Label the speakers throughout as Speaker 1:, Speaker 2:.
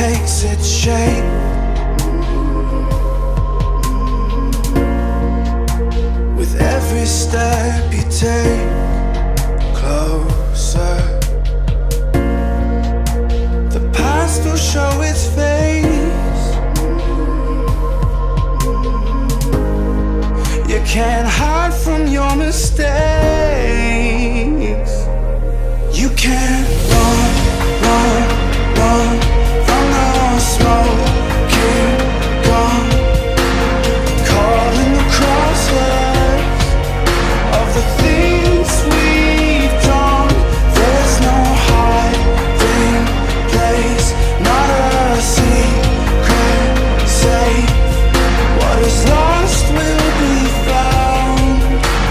Speaker 1: takes its shape. With every step you take closer, the past will show its face. You can't hide from your mistakes. You can't run, run, run from the smoking gun, caught in the crosshairs of the things we've done. There's no hiding place, not a secret safe. What is lost will be found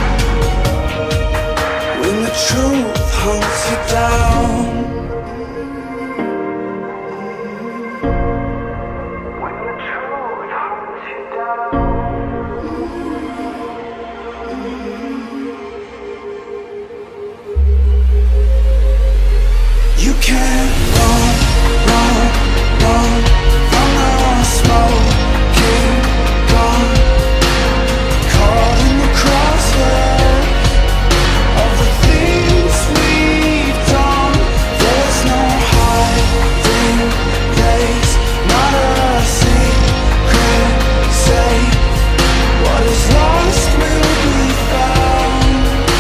Speaker 1: when the truth hunts you down. You can't run, run, run from the smoking gun, caught in the crosshairs of the things we've done. There's no hiding place, not a secret safe. What is lost will be found.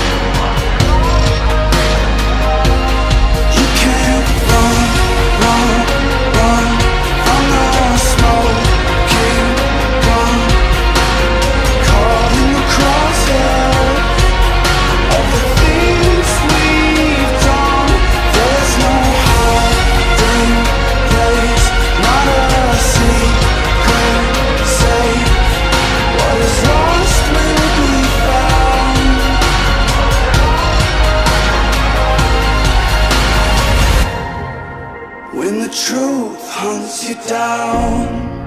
Speaker 1: You can't run, run, run from the smoking gun, caught in the crosshairs of the things we've done. There's no hiding place, not a secret safe. What is lost will be found. When the truth hunts you down.